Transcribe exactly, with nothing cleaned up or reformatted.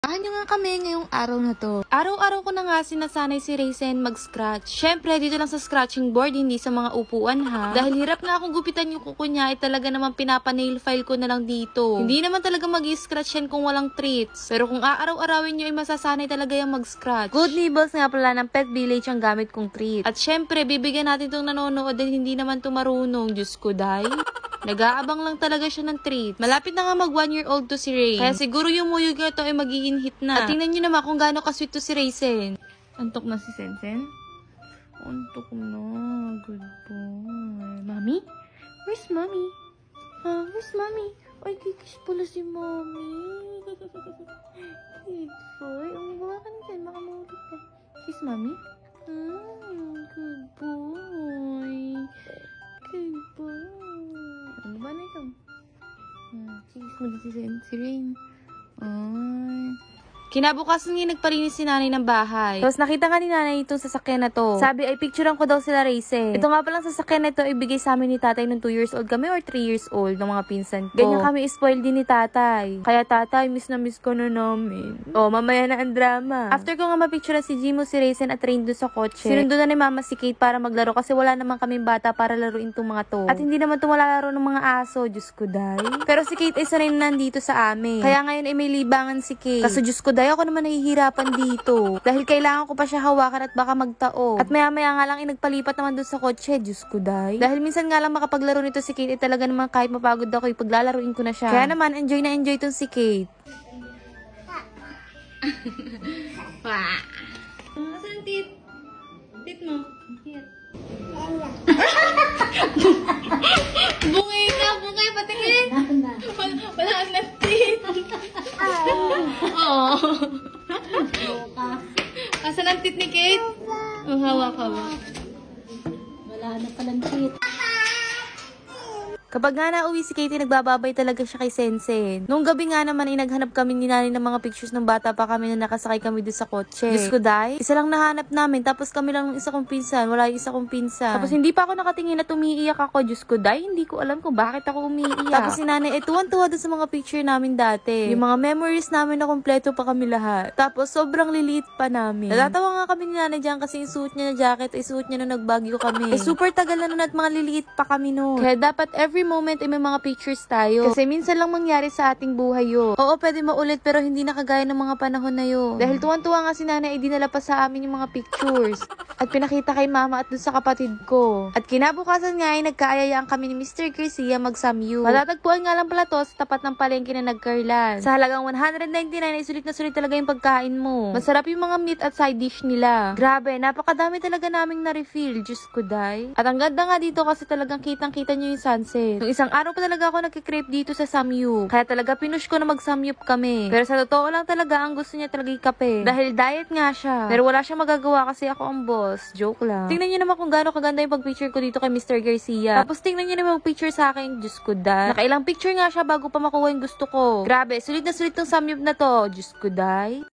Samahan nyo nga kami ngayong araw na to. Araw-araw ko na nga sinasanay si Raisin mag-scratch. Syempre, dito lang sa scratching board, hindi sa mga upuan ha. Dahil hirap na akong gupitan yung kuko niya, ay talaga naman pinapa-nail file ko na lang dito. Hindi naman talaga mag-scratch yan kung walang treats. Pero kung aaraw-arawin nyo ay masasanay talaga yung mag-scratch. Good Nibbles nga pala ng Pet Village ang gamit kong treat. At syempre, bibigyan natin itong nanonood dahil hindi naman to marunong. Diyos ko, day. Nag-aabang lang talaga siya ng treat. Malapit na nga mag one year old to si Ray. Kaya siguro yung muyog na to ay magiging hit na. At tingnan nyo naman kung gaano ka-sweet to si Raisin. Antok na si Sensen? Antok na. Good boy. Mommy? Where's Mommy? Huh? Where's Mommy? Ay, kikis pala si Mommy. Good boy. Ang gawa ka natin. Baka mahulog ka. Kiss Mommy? Hmm, good boy. Good boy. Ano ba na ito? Hmm, kiss mo din si, si Rain. Ay. Kinabukasan nga nagpalinis si nanay ng bahay. Tapos nakita nga ni nanay itong sasakyan na to. Sabi ay picturean ko daw sila Raisin. Ito nga palang sasakyan na ito ibigay sa amin ni tatay nung two years old kami or three years old ng mga pinsan ko. Ganyan kami spoiled din ni tatay. Kaya tatay, miss na miss ko na namin. Oh, mamaya na ang drama. After ko nga mapicturean si Jimo, si Raisin at Rain doon sa kotse, sinundo na ni mama si Kate para maglaro kasi wala naman kaming bata para laruin tong mga to. At hindi naman to malalaro ng mga aso. Diyos ko, day. Pero si Kate ay sanay na nandito sa amin. Kaya ngayon ay may libangan si Kate. Kaso Diyos ko, day, ako naman nahihirapan dito. Dahil kailangan ko pa siya hawakan at baka magtao. At maya-maya nga lang ay nagpalipat naman doon sa kotse. Diyos ko, day. Dahil minsan nga lang makapaglaro nito si Kate, eh, talaga naman kahit mapagod ako, ipaglalaruin ko na siya. Kaya naman, enjoy na enjoy tong si Kate. Wah. Asan tit? Tit mo? Tit. Bungay na, bungay, patingin. Wala, wala na tit. Oh. Asan ang tit ni Kate? Oh, hawak-hawak. Wala na palang tit. Kapag nga nauwi si Katie, nagbababay talaga siya kay Sensen. Nung gabi nga naman, ay naghanap kami ni nanay ng mga pictures ng bata pa kami na nakasakay kami doon sa kotse. Diyos ko, day. Isa lang nahanap namin, tapos kami lang ng isa kong pinsan. Wala yung isa kong pinsan. Tapos hindi pa ako nakatingin at umiiyak ako. Diyos ko, day. Hindi ko alam kung bakit ako umiiyak. Tapos si nanay, eh, tuwan-tuwa doon sa mga picture namin dati. Yung mga memories namin na kompleto pa kami lahat. Tapos sobrang liliit pa namin. Natatawa nga kami ni nanay dyan kasi yung suit niya na jacket, ay suit niya na nagbagyo kami. Eh, super tagal na nun at mga liliit pa kami nun. Kaya dapat every moment ay may mga pictures tayo. Kasi minsan lang mangyari sa ating buhay yun. Oo, pwede maulit pero hindi na kagaya ng mga panahon na yun. Dahil tuwan-tuwa nga si nanay ay dinala pa sa amin yung mga pictures. At pinakita kay mama at dun sa kapatid ko. At kinabukasan nga ay nagkaayayaan kami ni Mister Garcia mag-samyu. Matatagpuan nga lang pala to sa tapat ng palengke na nagkarlan. Sa halagang one hundred ninety-nine ay sulit na sulit talaga yung pagkain mo. Masarap yung mga meat at side dish nila. Grabe, napakadami talaga naming na-refill. Diyos ko, day. At ang ganda nga dito kasi talagang kitang-kita nyo yung sunset. Yung isang araw pa talaga ako nagkikrave dito sa samyup. Kaya talaga pinush ko na mag-samyup kami. Pero sa totoo lang talaga, ang gusto niya talaga ikape. Dahil diet nga siya. Pero wala siyang magagawa kasi ako ang boss. Joke lang. Tingnan niyo naman kung gaano kaganda yung pag-picture ko dito kay Mister Garcia. Tapos tingnan niyo naman yung picture sa akin. Diyos ko, day. Nakailang picture nga siya bago pa makuha yung gusto ko. Grabe, sulit na sulit tong samyup na to. Diyos ko, day.